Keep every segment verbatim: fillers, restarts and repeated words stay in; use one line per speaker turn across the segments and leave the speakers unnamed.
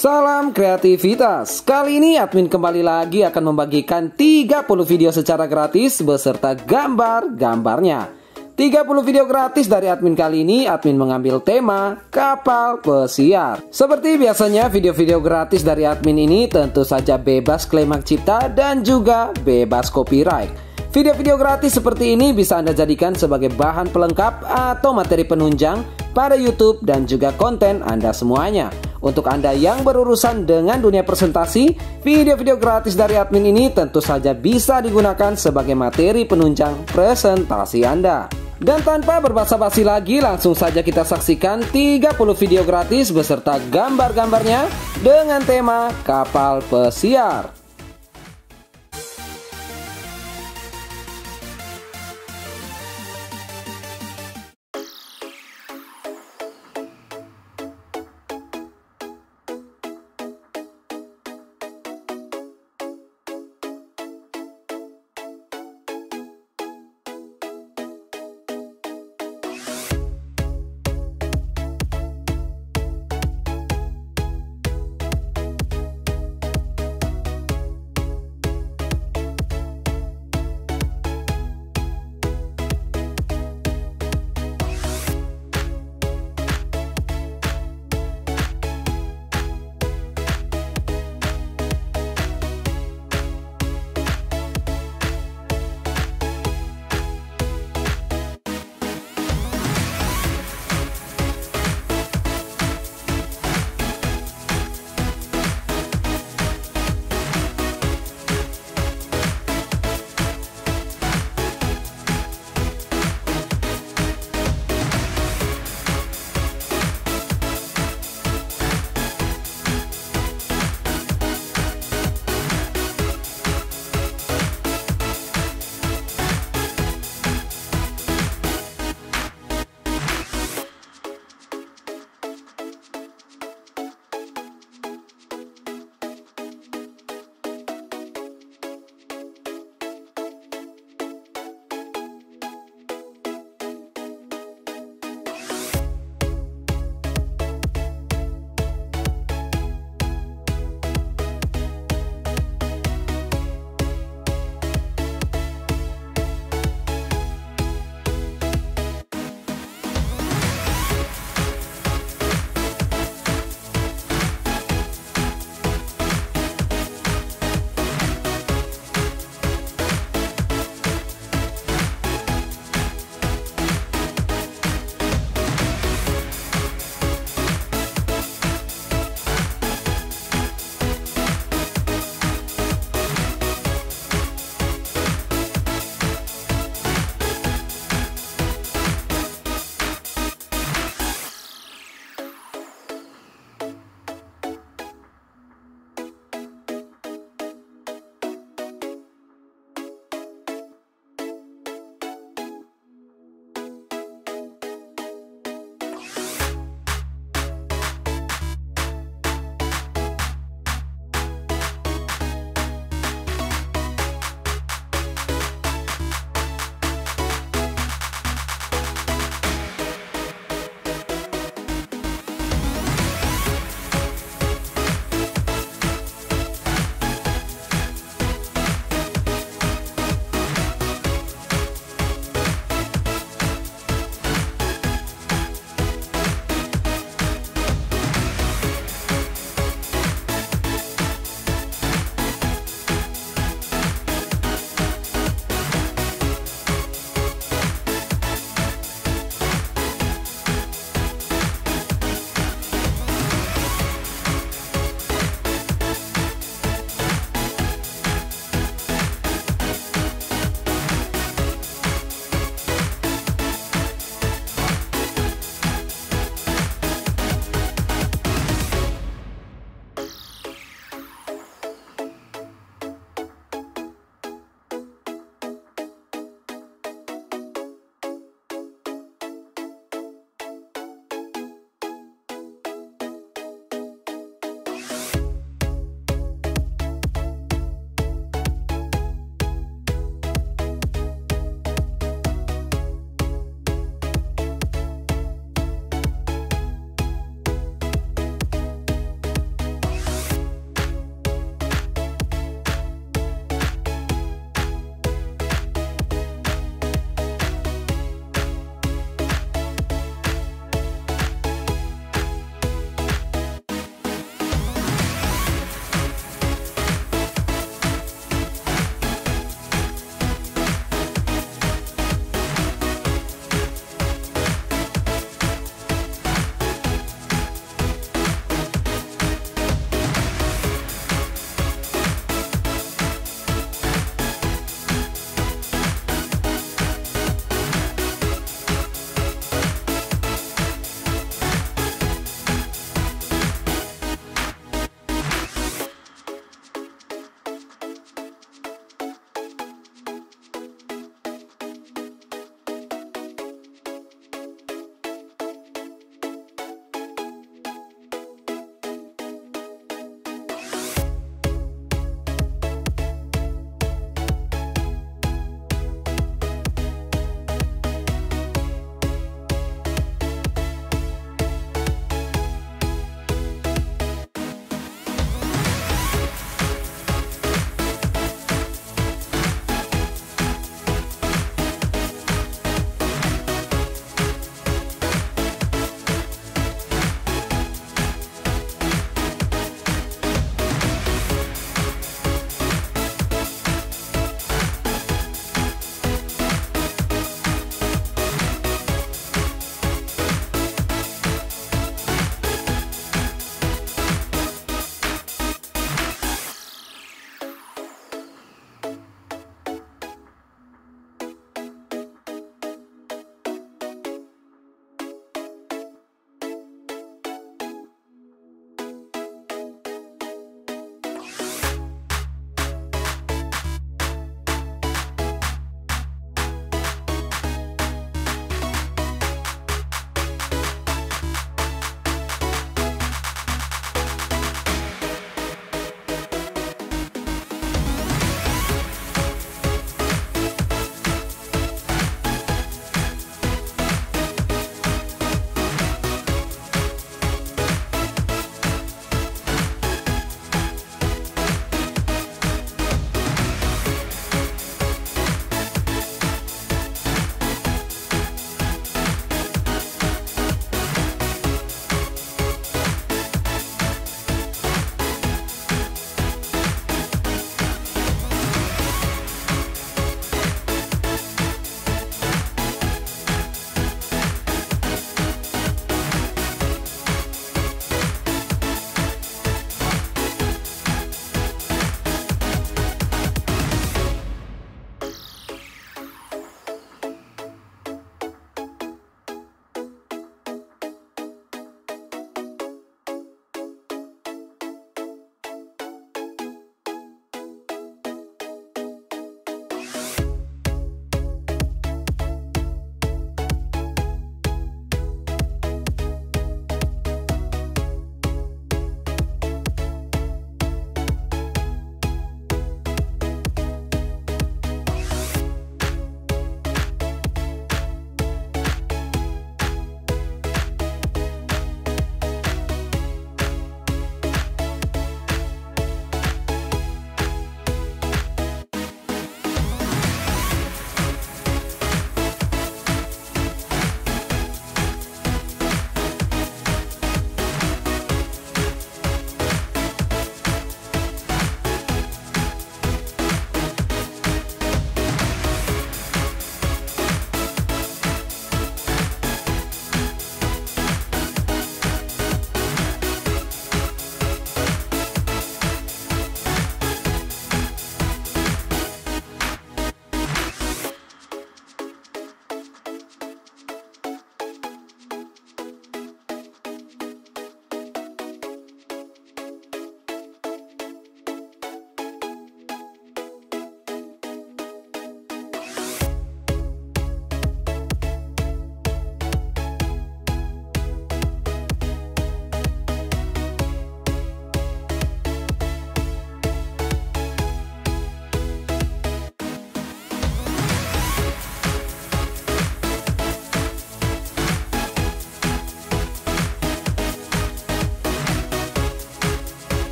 Salam kreativitas. Kali ini admin kembali lagi akan membagikan tiga puluh video secara gratis beserta gambar-gambarnya. tiga puluh video gratis dari admin kali ini, admin mengambil tema kapal pesiar. Seperti biasanya, video-video gratis dari admin ini tentu saja bebas klaim hak cipta dan juga bebas copyright. Video-video gratis seperti ini bisa Anda jadikan sebagai bahan pelengkap atau materi penunjang pada YouTube dan juga konten Anda semuanya. Untuk Anda yang berurusan dengan dunia presentasi, video-video gratis dari admin ini tentu saja bisa digunakan sebagai materi penunjang presentasi Anda. Dan tanpa berbasa-basi lagi, langsung saja kita saksikan tiga puluh video gratis beserta gambar-gambarnya dengan tema kapal pesiar.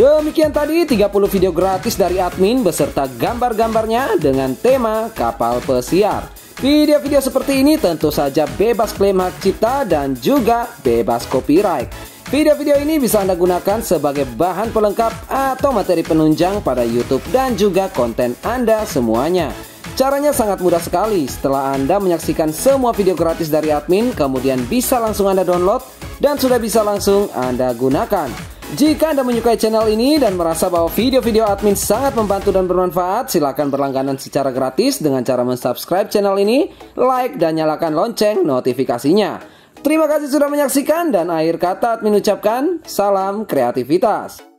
Demikian tadi tiga puluh video gratis dari admin beserta gambar-gambarnya dengan tema kapal pesiar. Video-video seperti ini tentu saja bebas klaim hak cipta dan juga bebas copyright. Video-video ini bisa Anda gunakan sebagai bahan pelengkap atau materi penunjang pada YouTube dan juga konten Anda semuanya. Caranya sangat mudah sekali. Setelah Anda menyaksikan semua video gratis dari admin, kemudian bisa langsung Anda download dan sudah bisa langsung Anda gunakan. Jika Anda menyukai channel ini dan merasa bahwa video-video admin sangat membantu dan bermanfaat, silakan berlangganan secara gratis dengan cara mensubscribe channel ini, like dan nyalakan lonceng notifikasinya. Terima kasih sudah menyaksikan dan akhir kata admin ucapkan salam kreativitas.